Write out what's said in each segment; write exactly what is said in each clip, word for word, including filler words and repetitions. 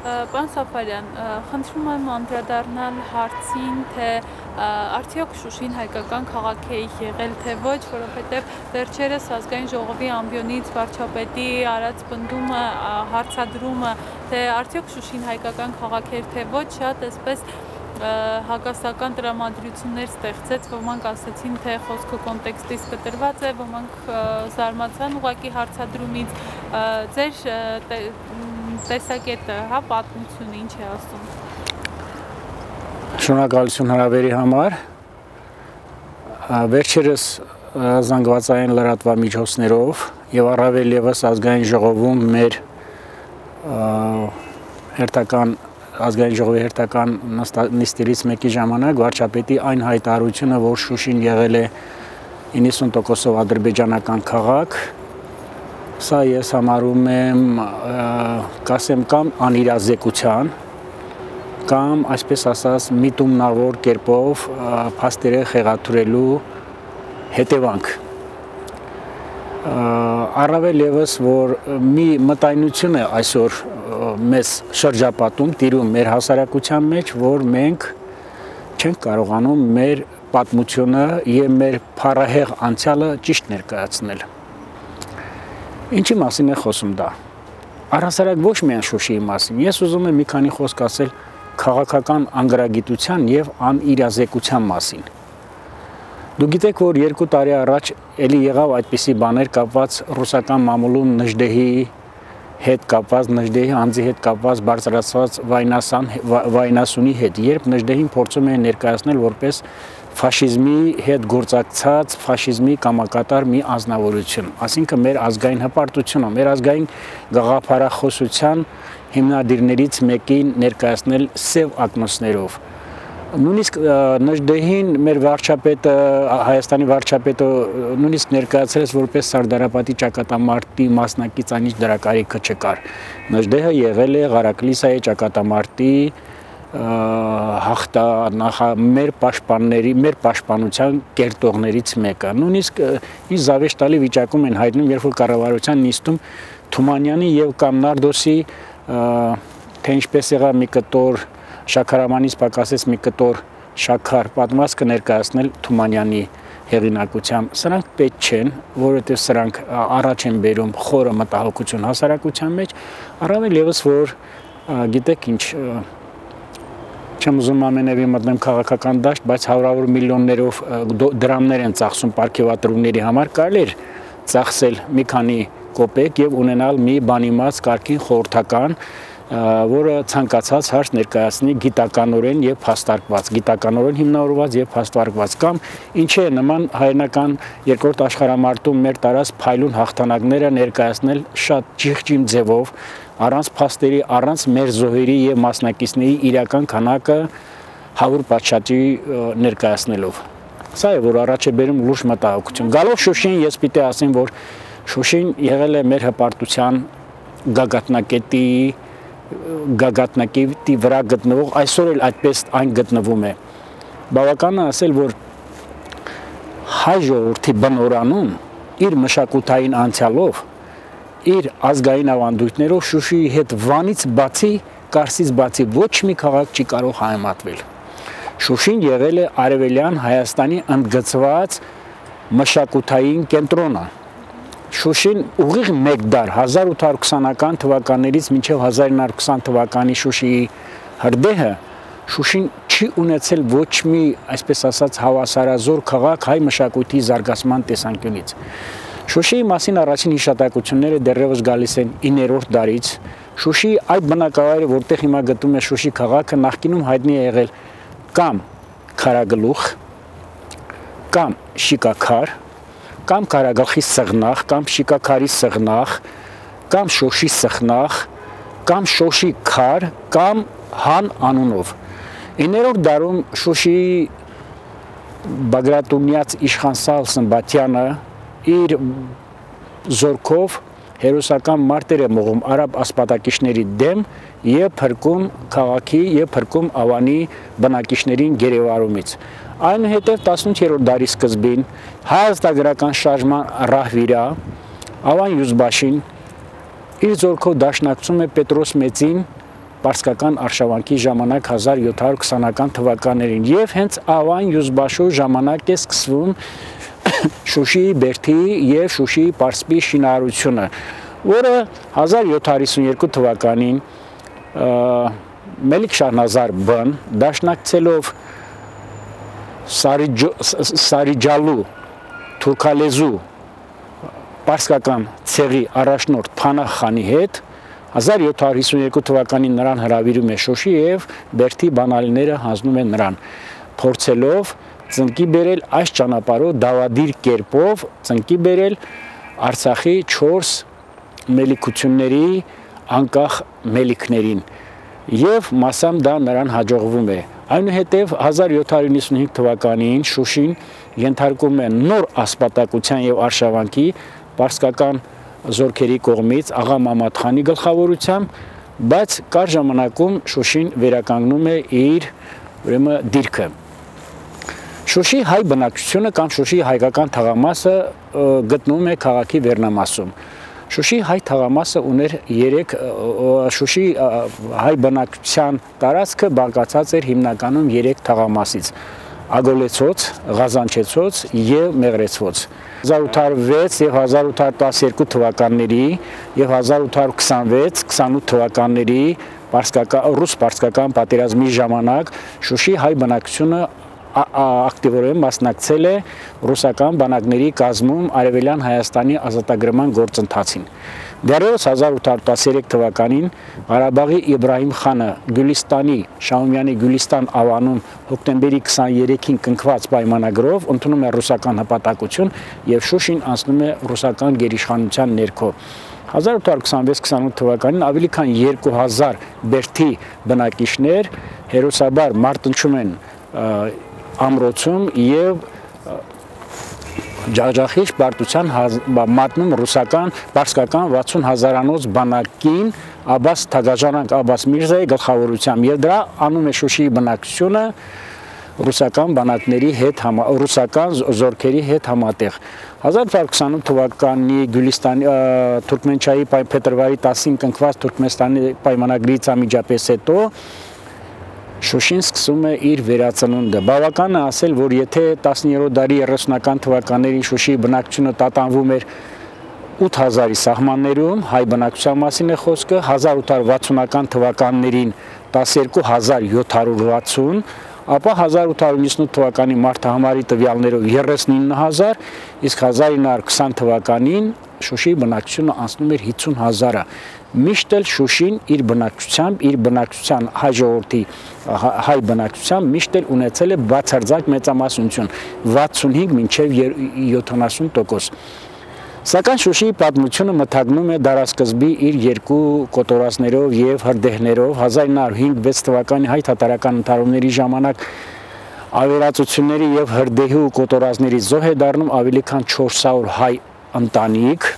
Պարոն Սաֆարյան, խնդրում եմ անդրադառնալ հարցին, թե արդյոք Շուշին հայկական քաղաք է եղել, թե ոչ, որովհետև վերջերս ազգային ժողովի ամբիոնից վարչապետի արած պնդումը, հարցադրումը, թե արդյոք Շուշին հայկական քաղաք էր, թե ոչ, շատ այսպես հակասական տրամադրություններ ստեղծեց, ոմանք ասացին, թե խոսքը կոնտեքստից կտրված է, ոմանք զարմացան ուղղակի հարցադրումից, ձեր տեսակետը, հա, պատմությունը ինչ է ասում։ Շնորհակալություն հրավերի համար։ Վերջերս զանգվածային լրատվամիջոցներով եւ առավել եւս ազգային ժողովում մեր հերթական ազգային ժողովի հերթական նիստերից մեկի ժամանակ վարչապետի այն հայտարարությունը, որ Շուշին եղել է իննսուն տոկոսով ադրբեջանական քաղաք, սա ես համարում եմ, կասեմ, կամ անիրազեկության, կամ, այսպես ասած, միտումնավոր կերպով փաստերը խեղաթյուրելու հետևանք։ Առավել եւս, որ մի մտայնություն է այսօր մեզ շրջապատում, տիրում մեր հասարակության մեջ, որ մենք չենք կարողանում մեր պատմությունը եւ մեր փառահեղ անցյալը ճիշտ ներկայացնել։ Ինչի մասին է խոսում դա։ Առհասարակ ոչ միայն Շուշիի մասին, ես ուզում եմ մի քանի խոսք ասել քաղաքական անգրագիտության եւ անիրազեկության մասին։ Դու գիտեք, որ երկու տարի առաջ էլի եղավ այդպիսի բաներ կապված ռուսական մամուլում Նժդեհի հետ կապված, Նժդեհի անձի հետ կապված բարձրացված վայնասունի հետ, երբ Նժդեհին փորձում են ներկայացնել որպես ֆաշիզմի հետ գործակցած, ֆաշիզմի կամակատար մի անձնավորություն, այսինքն մեր ազգային հպարտությունը, մեր ազգային գաղափարախոսության հիմնադիրներից մեկին ներկայացնել սև ակնոցներով։ Նույնիսկ Նժդեհին մեր վարչապետը, Հայաստանի վարչապետը նույնիսկ ներկայացրեց որպես Սարդարապետի ճակատամարտի մասնակից, այնինչ դրա կարիքը չկար։ Նժդեհը եղել է Ղարաքլիսայի ճակատամարտի հաղթա մեր պաշտպանների, մեր պաշտպանության կերտողներից մեկը։ Նույնիսկ ինչ զավեշտալի վիճակում են հայտնում, երբ որ կառավարության նիստում Թումանյանի եւ կամ Նարդոսի, թե ինչպես եղավ մի կտոր Շաքարամանից պակասեց մի կտոր շաքար պատմվածքը ներկայացնել Թումանյանի հեղինակությամբ։ Սրանք պետք չեն, որովհետև սրանք առաջ են բերում խորը մտահոգություն հասարակության մեջ, առավել եւս որ գիտեք ինչ, չեմ ուզում ամենևին մտնեմ քաղաքական դաշտ, բայց հարյուրավոր միլիոններով դրամներ են ծախսում պարգևատրումների համար, կարելի էր ծախսել մի քանի կոպեկ եւ ունենալ մի բանիմաց կարգին խորհրդական, որը ցանկացած հարց ներկայացնի գիտականորեն եւ փաստարկված, գիտականորեն հիմնավորված եւ փաստարկված, կամ ինչ է նման հայերենական երկրորդ աշխարհամարտում մեր տարած փայլուն հաղթանակները ներկայացնել շատ ճիղճիմ ձևով, առանց փաստերի, առանց մեր զոհերի եւ մասնակիցների իրական քանակը հավուր պատշաճի ներկայացնելով։ Սա է, որ առաջ է բերում լուրջ մտահոգություն։ Գալով Շուշին, ես պիտի ասեմ, որ Շուշին եղել է մեր հպարտության գագաթնակետի գագաթնակետի վրա գտնվող, այսօր էլ այդպես այն գտնվում է։ Բավական է ասել, որ հայ ժողովրդի բնորանում իր մշակութային անցյալով, իր ազգային ավանդույթներով Շուշիի հետ Վանից բացի, Կարսից բացի ոչ մի քաղաք չի կարող համեմատվել։ Շուշին եղել է Արևելյան Հայաստանի ընդգծված մշակութային կենտրոնը։ Շուշին ուղիղ մեկ դար հազար ութ հարյուր քսանական թվականներից մինչև հազար ինը հարյուր քսան թվականի Շուշիի հրդեհը Շուշին չի ունեցել ոչ մի, այսպես ասած, հավասարազոր քաղաք հայ մշակույթի զարգացման տեսանկյունից։ Շուշիի մասին առաջին հիշատակությունները դեռևս գալիս են իններորդ դարից։ Շուշիի այդ բնակավայրը, որտեղ հիմա գտնվում է Շուշի քաղաքը, նախկինում հայտնի է եղել կամ քարագլուխ, կամ շիկաքար, կամ քարագլխի սղնախ, կամ շիկաքարի սղնախ, կամ շոշի սղնախ, կամ շոշի քար, կամ հան անունով։ իններորդ դարում Շուշիի Բագրատունյաց իշխան Սմբատյանը իր զորքով հերոսական մարտեր է մողում արաբ ասպատակիչների դեմ եւ փրկում քաղաքի եւ փրկում Ավանի բնակիչներին գերեվարումից։ Այնուհետև տասնութերորդ դարի սկզբին հայ ազատագրական շարժման ռահվիրա Ավան Յուզբաշին իր զորքով դաշնակցում է Պետրոս Մեծին պարսկական արշավանքի ժամանակ հազար յոթ հարյուր քսանական թվականներին եւ հենց ավան յուզբաշու ժամանակ է սկսվում Շուշիի Բերդիի եւ Շուշիի Պարսպի շինարարությունը, որը հազար յոթ հարյուր հիսունյոթ թվականին Մելիք Շահնազար բն դաշնակցելով Սարիջալու թուրքալեզու պարսկական ցեղի առաջնորդ Փանախ խանի հետ հազար յոթ հարյուր հիսունյոթ թվականին նրան հրավիրում է Շուշի եւ Բերդի բանալիները հանձնում են նրան, փորձելով ծնկի բերել այս ճանապարհով դավադիր կերպով ծնկի բերել Արցախի չորս մելիքությունների անկախ մելիքներին եւ մասամբ դա նրան հաջողվում է։ Այնուհետև հազար յոթ հարյուր նվաթ թվականին Շուշին ենթարկում է նոր ասպատակության եւ արշավանքի պարսկական զորքերի կողմից աղա Մամադ խանի գլխավորությամբ, բայց կար ժամանակում Շուշին վերականգնում է իր ուրեմն դիրքը։ Շուշի հայ բնակչությունը կամ Շուշի հայկական թաղամասը գտնվում է քաղաքի վերնամասում։ Շուշի հայ թաղամասը ուներ երեք Շուշի հայ բնակչության տարածքը բաղկացած էր հիմնականում երեք թաղամասից՝ Ագոլեցոց, Ղազանչեցոց եւ Մեղրեցոց։ հազար ութ հարյուր վեց եւ հազար ութ հարյուր տասներկու թվականների եւ հազար ութ հարյուր քսանվեց քսանութ թվականների ռուս-պարսկական պատերազմի ժամանակ Շուշի հայ բնակչությունը ակտիվորեն մասնակցել է ռուսական բանակների կազմում Արևելյան Հայաստանի ազատագրման գործընթացին։ Դեռևս հազար ութ հարյուր տասներեք թվականին Ղարաբաղի Իբրահիմ խանը Գյուլիստանի Շահումյանի Գյուլիստան ավանում հոկտեմբերի քսաներեքին կնքված պայմանագրով ընդունում է ռուսական հպատակություն եւ Շուշին անցնում է ռուսական գերիշխանության ներքո։ հազար ութ հարյուր քսանվեց քսանութ թվականին ավելի քան երկու հազար Բերդի բնակիչներ հերոսաբար մարտնչում են ամրոցում եւ ջախջախիչ պարտության մատնում ռուսական պարսկական վաթսուն հազարանոց բանակին Աբաս Թագաժանանք Աբաս Միրզայի գլխավորությամբ եւ դրա անում է Շուշիի բնակչությունը ռուսական բանակների հետ ռուսական զորքերի հետ համատեղ։ հազար ութ հարյուր քսանութ թվականի Գյուլիստանի Թուրքմենչայի փետրվարի տասին կնքված Թուրքմենստանի պայմանագրից անմիջապես հետո Շուշին սկսում է իր վերածնունդը։ Բավական է ասել, որ եթե տասներորդ դարի երեսունական թվականներին Շուշիի բնակչությունը տատանվում էր ութ հազարի սահմաններում, հայ բնակչության մասին է խոսքը, հազար ութ հարյուր վաթսունական թվականներին տասներկու հազար յոթ հարյուր վաթսուն, ապա հազար ութ հարյուր նվաթ թվականի մարտահամարի տվյալներով երեսունինը հազար, իսկ հազար ինը հարյուր քսան թվականին Շուշիի բնակչությունը անցնում էր հիսուն հազարը։ Միշտ էլ Շուշին իր բնակչությամբ, իր բնակչության հայ ժողովրդի հայ բնակչությամբ միշտ էլ ունեցել է բացարձակ մեծամասնություն վաթսունհինգ մինչև յոթանասուն տոկոս։ Սակայն Շուշիի պատմությունը մթագնում է դարասկզբի իր երկու կոտորածներով եւ հրդեհներով հազար ինը հարյուր հինգ թվականի հայ թաթարական ընթարումների ժամանակ ավերածությունների եւ հրդեհի ու կոտորածների զոհ է դառնում ավելի քան չորս հարյուր հայ ընտանիք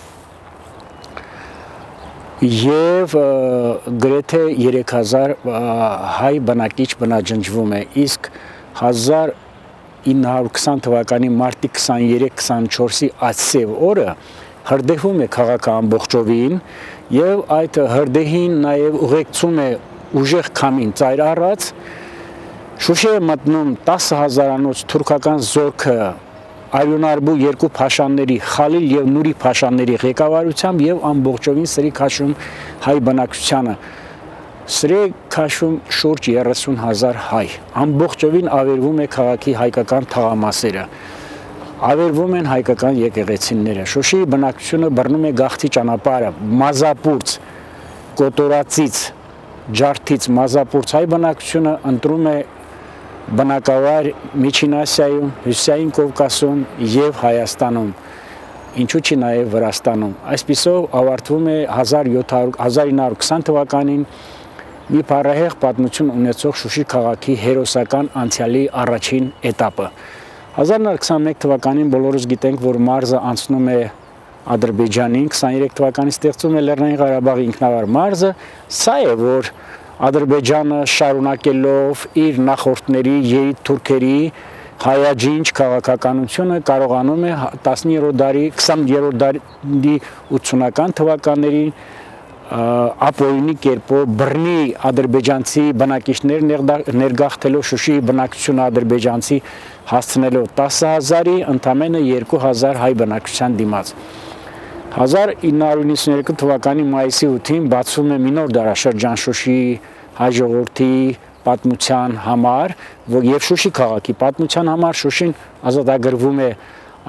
եւ գրեթե երեք հազար հայ բնակիչ բնաջնջվում է, իսկ հազար ինը հարյուր քսան թվականի մարտի քսաներեք քսանչորսի այսև օրը հրդեհում է քաղաքը ամբողջովին եւ այդ հրդեհին նաեւ ուղեկցում է ուժեղ քամին ծայր առած Շուշի է մտնում տասը հազարանոց թուրքական զորքը Արյունարբու երկու փաշանների Խալիլ եւ Նուրի փաշանների ղեկավարությամբ եւ ամբողջովին սրի քաշում հայ բնակչությանը սրի քաշում շուրջ երեսուն հազար հայ ամբողջովին ավերվում է քաղաքի հայկական թաղամասերը ավերվում են հայկական եկեղեցիները Շուշիի բնակչությունը բռնում է գաղթի ճանապարհը Մազապուրց Կոտորածից Ջարդից Մազապուրց հայ բնակչությունը ընտրում է բնակավար Միջին Ասիայում, Հյուսիսային Կովկասում եւ Հայաստանում, ինչու՞ չի նաեւ Վրաստանում։ Այսպիսով ավարտվում է հազար ինը հարյուր քսան թվականին մի փառահեղ պատմություն ունեցող Շուշի քաղաքի հերոսական անցյալի առաջին этаպը։ հազար ինը հարյուր քսանմեկ թվականին բոլորս գիտենք, որ մարզը անցնում է Ադրբեջանին, քսաներեք թվականին ստեղծում է Լեռնային Ղարաբաղի ինքնավար մարզը, սա է որ Ադրբեջանը շարունակելով իր նախորդների երիտ թուրքերի հայաջինչ քաղաքականությունը կարողանում է տասներորդ դարի քսաներորդ դարի ութսունական թվականներին ապօրինի կերպով բռնի ադրբեջանցի բնակիչներ ներգաղթելով Շուշիի բնակչությունը ադրբեջանցի հասցնելով տասը հազարի ընդամենը երկու հազար հայ բնակչության դիմաց։ հազար ինը հարյուր նվաթ երկու թվականի մայիսի ութին բացվում է մի նոր դարաշրջան Շուշիի հայ ժողովրդի պատմության համար, եւ Շուշի քաղաքի պատմության համար Շուշին ազատագրվում է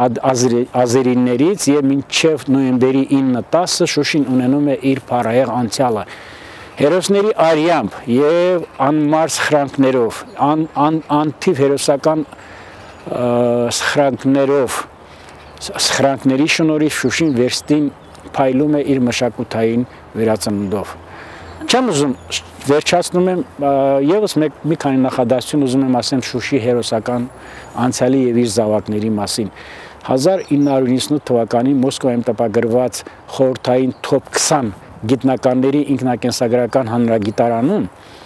ազերիներից եւ մինչեւ նոյեմբերի ինը տասը Շուշին ունենում է իր փառահեղ անցյալը։ Հերոսների արյամբ եւ անմար սխրանքներով, անթիվ հերոսական սխրանքներով, սխրանքների շնորհիվ Շուշին վերստին փայլում է իր մշակութային վերածննդով։ Չեմ ուզում վերջացնում եմ եւս մի քանի նախադասություն ուզում եմ ասեմ Շուշի հերոսական անցյալի եւ իր զավակների մասին։ հազար ինը հարյուր նվաթ թվականին Մոսկվայում տպագրված խորհրդային թոփ քսան գիտնականների ինքնակենսագրական հանրագիտարանում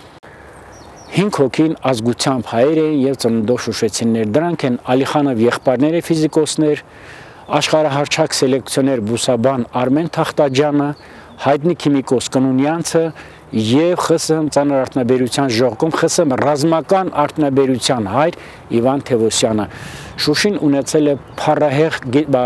հինգ հոգին ազգությամբ հայեր էին եւ ծննդով շուշեցիներ։ Դրանք են Ալիխանով եղբայրները ֆիզիկոսներ, աշխարհահռչակ սելեկցիոներ բուսաբան Արմեն Թախտաջյանը, հայտնի քիմիկոս Կնունյանցը եւ ԽՍՀՄ ծանր արտոնաբերության ժողովում ԽՍՀՄ ռազմական արտոնաբերության հայր Իվան Թևոսյանը։ Շուշին ունեցել է փառահեղ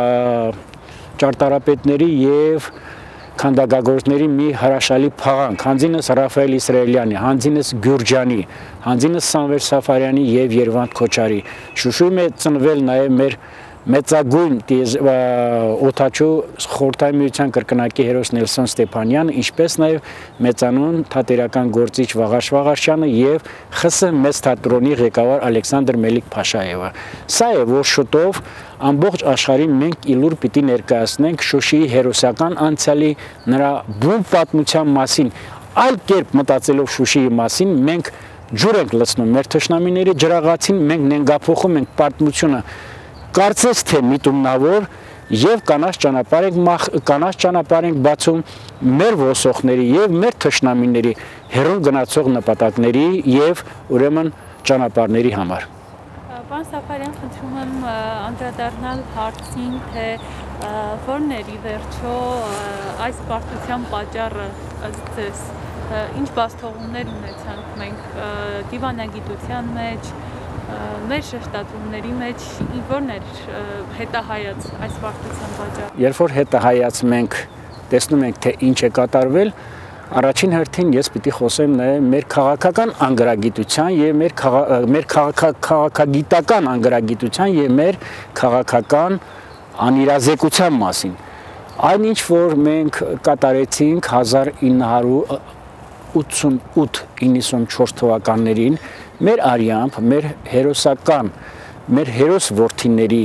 ճարտարապետների եւ քանդակագործների մի հրաշալի փաղանք, հանձինս Ռաֆայել Իսրայելյանի, հանձինս Գյուրջանի, հանձինս Սամվել Սաֆարյանի եւ Երվանդ Քոչարի։ Շուշիում է ծնվել նաեւ մեր մեծագույն օդաչու խորհրդային միության կրկնակի հերոս Նելսոն Ստեփանյանը, ինչպես նաև մեծանուն թատերական գործիչ Վաղարշ Վաղարշյանը եւ ԽՍՀՄ մեծ թատրոնի ղեկավար Ալեքսանդր Մելիք-Փաշաևը։ Սա է, որ շուտով ամբողջ աշխարհին մենք իլուր պիտի ներկայացնենք Շուշիի հերոսական անցյալի, նրա բուն պատմության մասին, այլ կերպ մտածելով Շուշիի մասին, մենք ջուր ենք լցնում մեր թշնամիների ջրաղացին, մենք նենգափոխում ենք պատմությունը կարծես թե միտումնավոր եւ կանաչ ճանապարհ ենք կանաչ ճանապարհ ենք բացում մեր ոսոխների եւ մեր թշնամիների հերոն գնացող նպատակների եւ ուրեմն ճանապարհների համար։ Պարոն Սաֆարյան, խնդրում եմ անդրադառնալ հարցին, թե որն էր ի վերջո այս պարտության պատճառը ըստ ձեզ, ինչ բացթողումներ ունեցանք մենք դիվանագիտության մեջ, մեր շեշտադրումների մեջ որն էր հետահայաց այս պարտության պատճառը։ Երբ որ հետահայաց մենք տեսնում ենք, թե ինչ է կատարվել, առաջին հերթին ես պիտի խոսեմ նաև մեր քաղաքական անգրագիտության եւ մեր մեր քաղաքագիտական անգրագիտության եւ մեր քաղաքական անիրազեկության մասին։ Այնինչ որ մենք կատարեցինք հազար ինը հարյուր ութսունութ իննսունչորս թվականներին մեր արյամբ, մեր հերոսական, մեր հերոս որդիների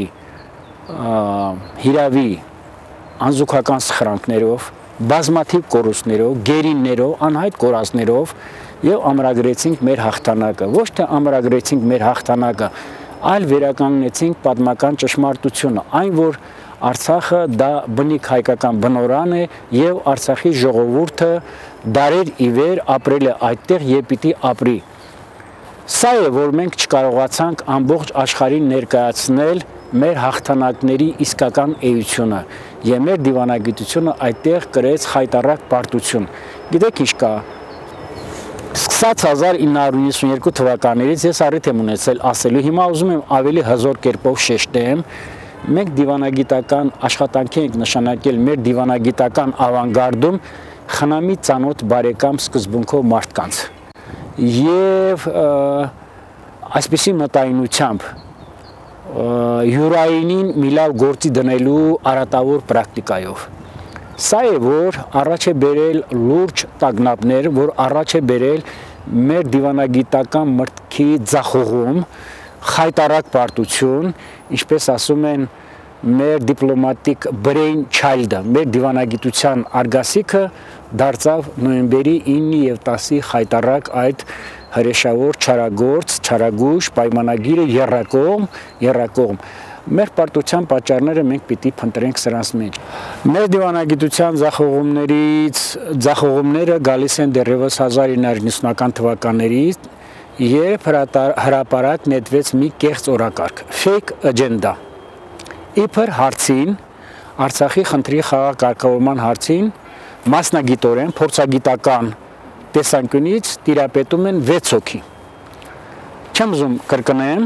հիրավի անզուգական սխրանքներով, բազմաթիվ կորուստներով, գերիններով, անհայտ կորածներով եւ ամրագրեցինք մեր հաղթանակը։ Ոչ թե ամրագրեցինք մեր հաղթանակը, այլ վերականգնեցինք պատմական ճշմարտությունը, այն որ Արցախը դա բնիկ հայկական բնորան է եւ Արցախի ժողովուրդը դարեր ի վեր ապրել է այդտեղ եւ պիտի ապրի։ Սա է, որ մենք չկարողացանք ամբողջ աշխարհին ներկայացնել մեր հաղթանակների իսկական էությունը եւ մեր դիվանագիտությունը այդտեղ կրեց խայտառակ պարտություն։ Գիտեք ինչ կա։ Սկսած հազար ինը հարյուր նվաթ թվականներից ես առիթ եմ ունեցել ասելու, հիմա ուզում եմ ավելի հզոր կերպով շեշտեմ, մենք դիվանագիտական աշխատանքի ենք նշանակել մեր դիվանագիտական ավանգարդում խնամի ծանոթ բարեկամ սկզբունքով մարդկանց եւ այսպիսի մտայնությամբ յուրայինին մի լավ գործի դնելու արատավոր պրակտիկայով։ Սա է, որ առաջ է բերել լուրջ տագնապներ, որ առաջ է բերել մեր դիվանագիտական մտքի ձախողում, խայտառակ պարտություն, ինչպես ասում են մեր դիպլոմատիկ brain child-ը, մեր դիվանագիտության արգասիքը դարձավ նոյեմբերի ինը եւ տասի խայտառակ այդ հրեշավոր չարագործ, չարագույժ պայմանագիրը եռակողմ, եռակողմ։ Մեր պարտության պատճառները մենք պիտի փնտրենք սրանց մեջ։ Մեր դիվանագիտության ձախողումներից, ձախողումները գալիս են դեռևս հազար ինը հարյուր նվաթական թվականներից, երբ հրապարակ նետվեց մի կեղծ օրակարգ, fake agenda։ Իբր հարցին, Արցախի խնդրի խաղաղ կարգավորման հարցին, մասնագիտորեն փորձագիտական տեսանկյունից տիրապետում են վեց հոգի։ Չեմ ուզում կրկնեմ,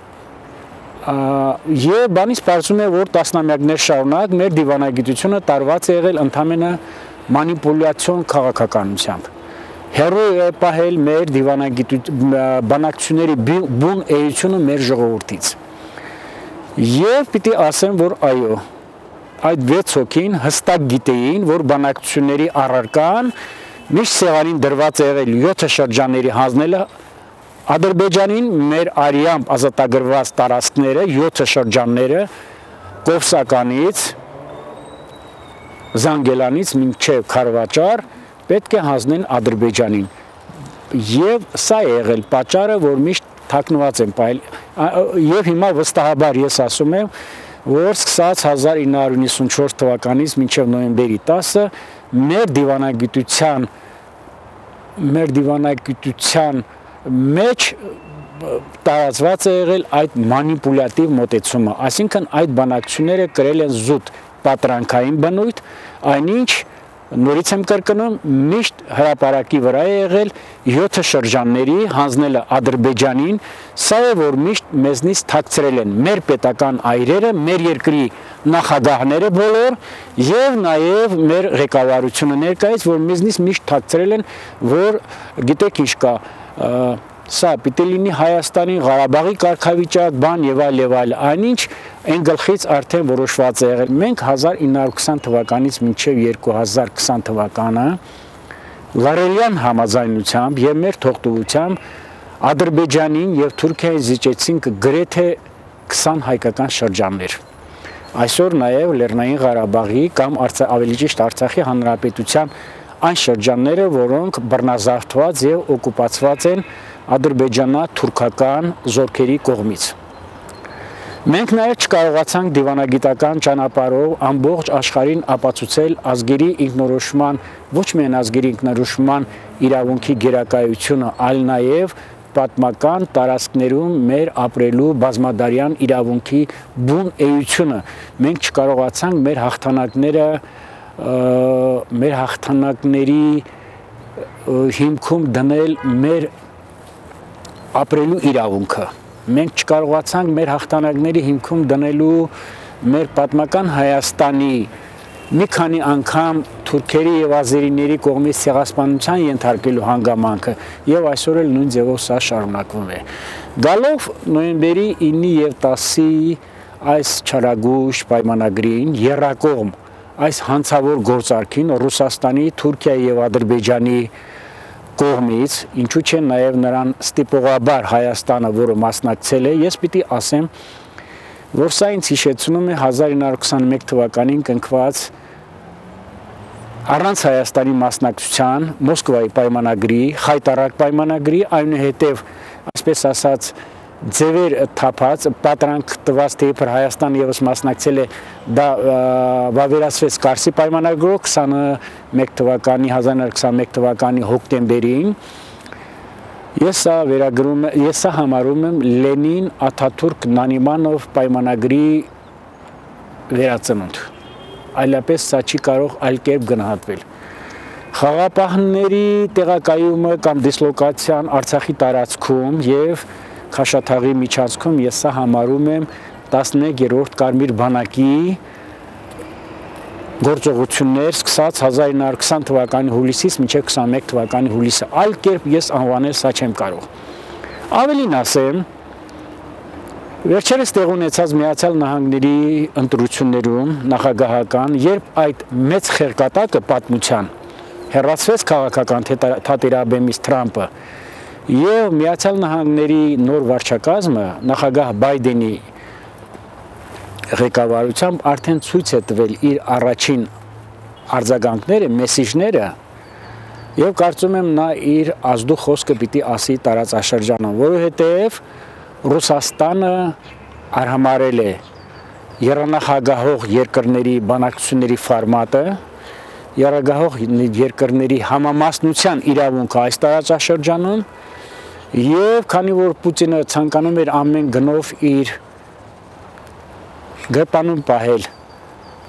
եւ բանից պարզում է, որ տասնամյակներ շարունակ մեր դիվանագիտությունը տարված է եղել ընդամենը մանիպուլյացիոն քաղաքականությամբ։ Հերո է պահել մեր բանակցությունների բուն էությունը մեր ժողովրդից։ Եվ պիտի ասեմ, որ այո, այդ վեց հոգին հստակ գիտեին, որ բանակցությունների առարկան միշտ սեղանին դրված է եղել յոթ շրջանների հանձնելը Ադրբեջանին մեր արիամբ ազատագրված տարածքները, յոթ շրջանները Կովսականից, Զանգելանից մինչև Քարվաճար պետք է հանձնեն Ադրբեջանին։ Եվ սա է եղել պատճառը, որ միշտ թաքնված են պահել։ Եվ հիմա վստահաբար ես ասում եմ, որ սկսած հազար ինը հարյուր նվաթ թվականից մինչև նոյեմբերի տասը մեր դիվանագիտության մեր դիվանագիտության մեջ տարածված է եղել այդ մանիպուլյատիվ մոտեցումը, այսինքն այդ բանակցությունները կրել են զուտ պատրանքային բնույթ, այնինչ նորից եմ կրկնում, միշտ հրապարակի վրա է եղել յոթ շրջանների հանձնելը Ադրբեջանին, սա է, որ միշտ մեզնից թաքցրել են մեր պետական այրերը, մեր երկրի նախագահները բոլոր եւ նաեւ մեր ղեկավարությունը ներկայից, որ մեզնից միշտ թաքցրել են, որ գիտեք ինչ կա, սա պիտի լինի Հայաստանի Ղարաբաղի կարգավիճակ, բան եւ այլ եւ այլ, այնինչ այն գլխից արդեն որոշված է եղել։ Մենք հազար ինը հարյուր քսան թվականից մինչև երկու հազար քսան թվականը Լարելյան համաձայնությամբ եւ մեր թողտվությամբ Ադրբեջանին եւ Թուրքիային զիջեցինք գրեթե քսան հայկական շրջաններ։ Այսօր նաեւ Լեռնային Ղարաբաղի կամ ավելի ճիշտ Արցախի հանրապետության այն շրջանները, որոնք բռնազավթված եւ օկուպացված են ադրբեջանա-թուրքական զորքերի կողմից։ Մենք նաեւ չկարողացանք դիվանագիտական ճանապարհով ամբողջ աշխարհին ապացուցել ազգերի ինքնորոշման, ոչ միայն ազգերի ինքնորոշման իրավունքի գերակայությունը, այլ նաեւ պատմական տարածքներում մեր ապրելու բազմադարյան իրավունքի բուն էությունը։ Մենք չկարողացանք մեր հաղթանակները մեր հաղթանակների հիմքում դնել մեր ապրելու իրավունքը։ Մենք չկարողացանք մեր հաղթանակների հիմքում դնելու մեր պատմական Հայաստանի մի քանի անգամ թուրքերի եւ ազերիների կողմից ցեղասպանության ենթարկելու հանգամանքը եւ այսօր էլ նույն ձևով սա շարունակվում է։ Գալով նոյեմբերի ինը եւ տասի այս չարագույժ պայմանագրին երրակողմ այս հանցավոր գործարքին Ռուսաստանի, Թուրքիայի եւ Ադրբեջանի կողմից, ինչու՞ չէ նաեւ նրան ստիպողաբար Հայաստանը, որը մասնակցել է, ես պիտի ասեմ, որ սա ինձ հիշեցնում է հազար ինը հարյուր քսանմեկ թվականին կնքված առանց Հայաստանի մասնակցության Մոսկվայի պայմանագրի, խայտառակ պայմանագրի, այնուհետև, այսպես ասած, ձևեր թափած, պատրանք տված, թե իբր Հայաստան եւս մասնակցել է, դա վավերացվեց Կարսի պայմանագրով քսանմեկ թվականի, հազար ինը հարյուր քսանմեկ թվականի հոկտեմբերին։ Ես սա վերագրում եմ, ես սա համարում եմ Լենին-Աթաթուրք-Նանիմանով պայմանագրի վերածնունդ։ Այլապես սա չի կարող այլ կերպ գնահատվել։ Խաղապահների տեղակայումը կամ դիսլոկացիան Արցախի տարածքում եւ Քաշաթաղի միջանցքում ես սա համարում եմ տասնմեկերորդ Կարմիր բանակի գործողություններ սկսած հազար ինը հարյուր քսան թվականի հուլիսից մինչև քսանմեկ թվականի հուլիսը, այլ կերպ ես անվանել սա չեմ կարող։ Ավելին ասեմ, վերջերս տեղ ունեցած Միացյալ Նահանգների ընտրություններում նախագահական, երբ այդ մեծ խեղկատակը պատմության հեռացվեց քաղաքական թատերաբեմից Թրամփը եւ Միացյալ Նահանգների նոր վարչակազմը նախագահ Բայդենի ղեկավարությամբ արդեն ցույց է տվել իր առաջին արձագանքները, մեսիջները եւ կարծում եմ նա իր ազդու խոսքը պիտի ասի տարածաշրջանում, որովհետեւ Ռուսաստանը արհամարել է եռանախագահող երկրների բանակցությունների ֆորմատը, եռագահող երկրների համամասնության իրավունքը այս տարածաշրջանում եւ քանի որ Պուտինը ցանկանում էր ամեն գնով իր գրպանում պահել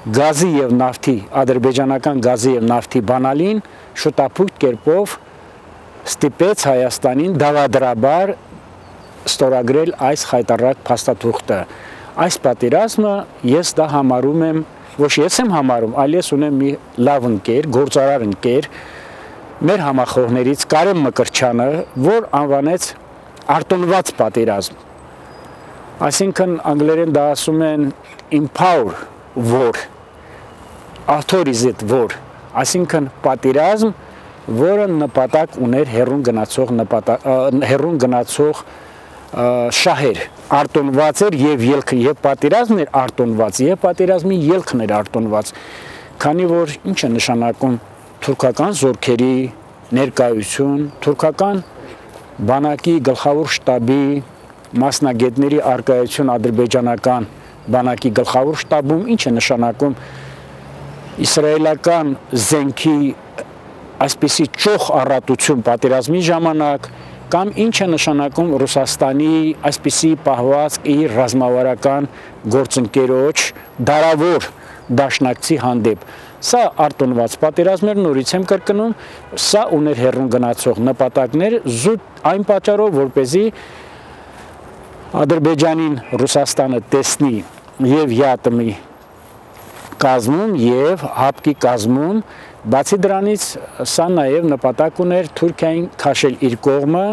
գազի եւ նավթի, ադրբեջանական գազի եւ նավթի բանալին շուտապույտ կերպով ստիպեց Հայաստանին դավադրաբար ստորագրել այս խայտառակ փաստաթուղթը։ Այս պատերազմը ես դա համարում եմ, ոչ ես եմ համարում, այլ ես ունեմ մի լավ ընկեր, գործարար ընկեր, մեր համախոհներից Կարեն Մկրտչյանը, որ անվանեց արտոնված պատերազմ։ Այսինքն անգլերեն դա ասում են empower war, authorized war, այսինքն պատերազմ, որը նպատակ ուներ հեռուն գնացող նպատակ հեռուն գնացող շահեր, արտոնված էր եւ ելքը եւ պատերազմն էր արտոնված եւ պատերազմի ելքն էր արտոնված, քանի որ ինչ է նշանակում թուրքական զորքերի ներկայություն, թուրքական բանակի գլխավոր շտաբի մասնագետների արկայություն ադրբեջանական բանակի գլխավոր շտաբում, ինչ է նշանակում իսրայելական զենքի այսպիսի ճոխ առատություն պատերազմի ժամանակ, կամ ինչ է նշանակում Ռուսաստանի այսպիսի պահվածք իր ռազմավարական գործընկերոջ դարավոր դաշնակցի հանդեպ։ Սա արտոնված պատերազմներ, նորից եմ կրկնում, սա ուներ հեռուն գնացող նպատակներ զուտ այն պատճառով, որպեսզի Ադրբեջանին Ռուսաստանը տեսնի եւ յատմի կազմում եւ հապկի կազմում, բացի դրանից սա նաեւ նպատակ ուներ Թուրքիային քաշել իր կողմը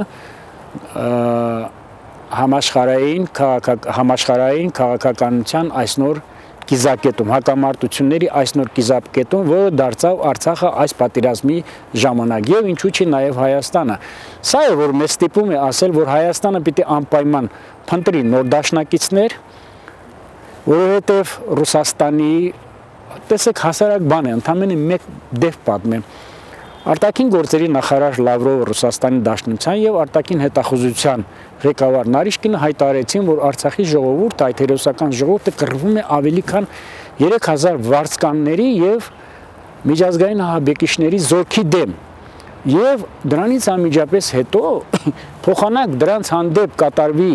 համաշխարհային համաշխարհային քաղաքականության այս նոր կիզակետում, հակամարտությունների այս նոր կիզակետում, որը դարձավ Արցախը այս պատերազմի ժամանակ եւ ինչու՞ չի նաեւ Հայաստանը։ Սա է, որ մեզ ստիպում է ասել, որ Հայաստանը պիտի անպայման փնտրի նոր դաշնակիցներ, որովհետեւ Ռուսաստանի, տեսեք, հասարակ բան է, ընդամենը մեկ դեպք պատմեմ։ Արտաքին գործերի նախարար Լավրովը Ռուսաստանի Դաշնության եւ արտաքին հետախուզության ղեկավար Նարիշկինը հայտարարեցին, որ Արցախի ժողովուրդը, այդ հերոսական ժողովուրդը կռվում է ավելի քան երեք հազար վարձկանների եւ միջազգային ահաբեկիչների զորքի դեմ։ Եվ դրանից անմիջապես հետո փոխանակ դրանց հանդեպ կատարվի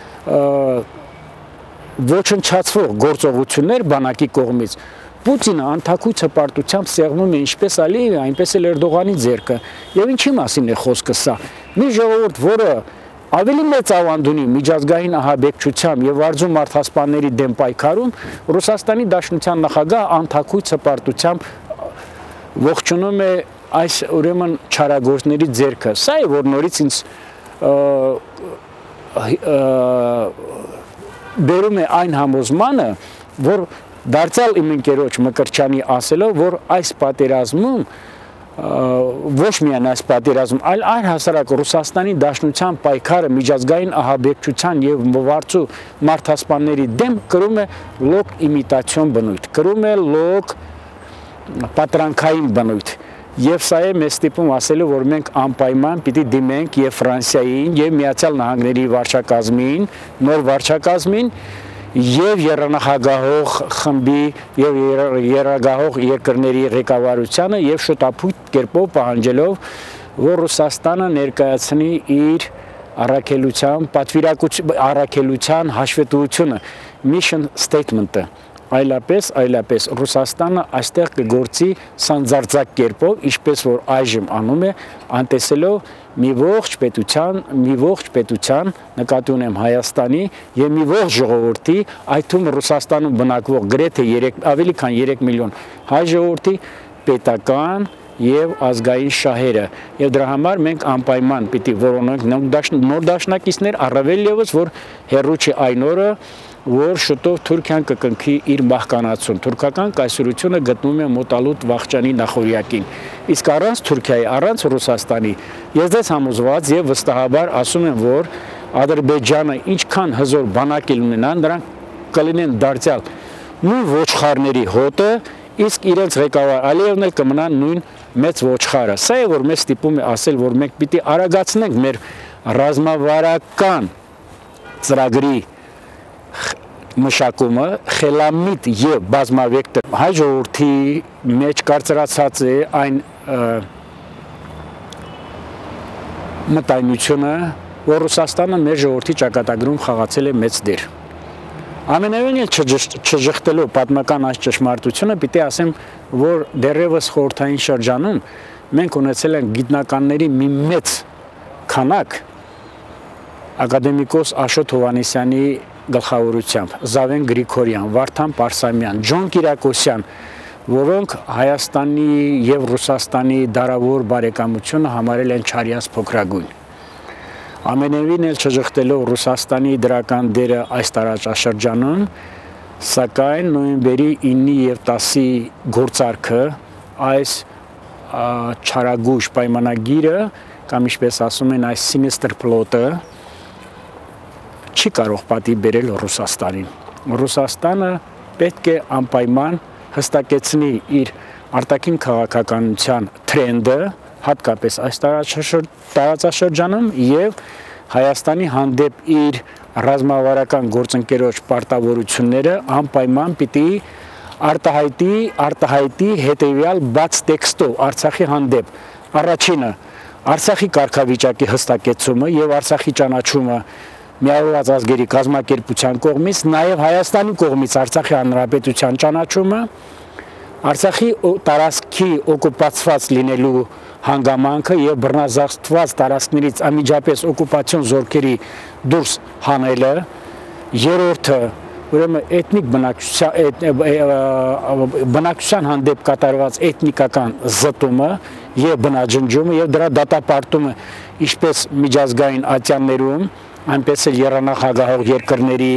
ոչնչացվող գործողություններ բանակի կողմից, Պուտինը անթակույց հպարտությամբ սեղմում է ինչպես Ալիևի, այնպես էլ Էրդողանի ձեռքը։ Եվ ինչի մասին է խոսքը սա։ Մի ժողովուրդ, որը ավելի մեծ ավանդ ունի միջազգային ահաբեկչությամբ եւ վարձու մարդասպանների դեմ պայքարում, Ռուսաստանի Դաշնության նախագահ անթակույց հպարտությամբ ողջունում է այս ուրեմն չարագործների ձեռքը։ Սա է, որ նորից ինձ բերում է այն համոզմանը, որ դարձյալ իմ ընկերոջ Մկրտչյանի ասելով, որ այս պատերազմում ոչ միայն այս պատերազմում, այլ այն հասարակ Ռուսաստանի Դաշնության պայքարը միջազգային ահաբեկչության եւ վարձու մարդասպանների դեմ կրում է լոկ իմիտացիոն բնույթ, կրում է լոկ պատրանքային բնույթ։ Եվ սա է մեզ ստիպում ասելու, որ մենք անպայման պիտի դիմենք եւ Ֆրանսիային եւ Միացյալ Նահանգների վարչակազմին, նոր վարչակազմին եւ երրանախագահող խմբի եւ երագահող երկրների ղեկավարությանը եւ շտապույտ կերպով պահանջելով, որ Ռուսաստանը ներկայացնի իր առաքելության, պատվիրակության, առաքելության հաշվետվությունը, mission statement-ը։ Այլապես, այլապես Ռուսաստանը այստեղ կգործի սանձարձակ կերպով, ինչպես որ այժմ անում է, անտեսելով մի ողջ պետության, մի ողջ պետության, նկատի ունեմ Հայաստանի եւ մի ողջ ժողովրդի, այդ թվում Ռուսաստանում բնակվող գրեթե ավելի քան երեք միլիոն հայ ժողովրդի պետական եւ ազգային շահերը։ Եվ դրա համար մենք անպայման պիտի որոնենք նոր դաշնակիցներ, առավել եւս որ հերրու չի այն օրը, որ շուտով Թուրքիան կկնքի իր մահկանացուն։ Թուրքական կայսրությունը գտնվում է մոտալուտ վաղճանի նախօրյակին։ Իսկ առանց Թուրքիայի, առանց Ռուսաստանի, ես դες համոզված եւ վստահաբար ասում եմ, որ Ադրբեջանը ինչքան հզոր բանակ ունենա, նրանք կլինեն դարձյալ նույն ոչխարների հոտը, իսկ իրենց ղեկավար Ալիևն էլ կմնա նույն մեծ ոչխարը։ Սա է, որ մեզ ստիպում է ասել, որ մենք պիտի արագացնենք մեր ռազմավարական ծրագրի մշակումը, խելամիտ եւ բազմավեկտոր հայ ժողովրդի մեջ կարծրացած է այն մտայնությունը, որ Ռուսաստանը մեր ժողովրդի ճակատագրում խաղացել է մեծ դեր։ Ամենևին էլ չժխտելով պատմական այս ճշմարտությունը, պիտի ասեմ, որ դեռևս խորհրդային շրջանում մենք ունեցել ենք գիտնականների մի մեծ քանակ ակադեմիկոս Աշոտ Հովհաննիսյանի գլխավորությամբ, Զավեն Գրիգորյան, Վարդան Պարսամյան, Ջոն Կիրակոսյան, որոնք Հայաստանի եւ Ռուսաստանի դարավոր բարեկամությունը համարել են չարյաց փոքրագույն։ Ամենևին էլ չժխտելով Ռուսաստանի դրական դերը այս տարածաշրջանում, սակայն նոյեմբերի ինը եւ տասի գործարքը այս չարագույժ պայմանագիրը կամ ինչպես ասում են այս սինիստր պլոտը չի կարող պատի բերել Ռուսաստանին։ Ռուսաստանը պետք է անպայման հստակեցնի իր արտաքին քաղաքականության թրենդը, հատկապես այս տարածաշրջանում եւ Հայաստանի հանդեպ իր ռազմավարական գործընկերոջ պարտավորությունները անպայման պիտի արտահայտի, արտահայտի հետեւյալ բաց տեքստով Արցախի հանդեպ։ Առաջինը Արցախի կարգավիճակի հստակեցումը եւ Արցախի ճանաչումը Միավորված ազգերի կազմակերպության կողմից, նաեւ Հայաստանի կողմից Արցախի հանրապետության ճանաչումը, Արցախի տարածքի օկուպացված լինելու հանգամանքը եւ բռնազավթված տարածքներից անմիջապես օկուպացիոն զորքերի դուրս հանելը, երրորդը ուրեմն էթնիկ բնակչության հանդեպ կատարված էթնիկական զտումը եւ բնաջնջումը եւ դրա դատապարտումը ինչպես միջազգային ատյաններում, այնպես էլ եռանախագահող երկրների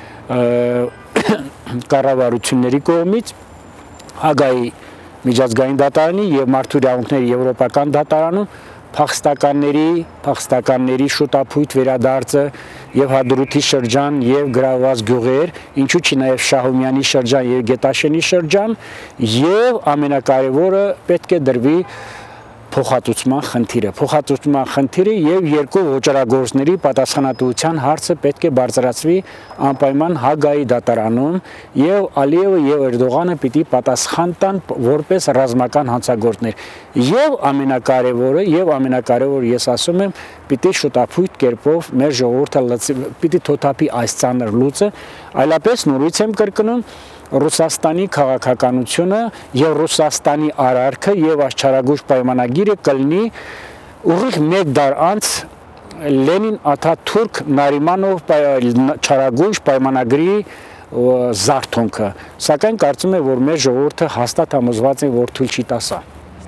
կառավարությունների կողմից, Հագայի միջազգային դատարանի եւ մարդու իրավունքների եվրոպական դատարանում փախստականների, փախստականների շուտապույտ վերադարձը եւ Հադրութի շրջան եւ գրավված գյուղեր, ինչու՞ չի նաեւ Շահումյանի շրջան եւ Գետաշենի շրջան եւ ամենակարևորը պետք է դրվի փոխհատուցման խնդիրը, փոխհատուցման խնդիրը եւ երկու ոչռագործների պատասխանատվության հարցը պետք է բարձրացվի անպայման Հագայի դատարանում եւ Ալիևը եւ Էրդողանը պիտի պատասխան տան որպես ռազմական հանցագործներ եւ ամենակարևորը եւ ամենակարևորը ես ասում եմ պիտի շուտապույտ կերպով մեր ժողովուրդը պիտի թոթափի այս ծանր լուծը, այլապես նորից եմ կրկնում Ռուսաստանի քաղաքականությունը եւ Ռուսաստանի արարքը եւ աշխարհագույժ պայմանագիրը կլինի ուղիղ մեկ դար անց Լենին Աթաթուրք Նարիմանով չարագույժ պայմանագրի զարթոնքը, սակայն կարծում եմ, որ մեր ժողովուրդը հաստատ համոզված է, որ թույլ չի տա սա։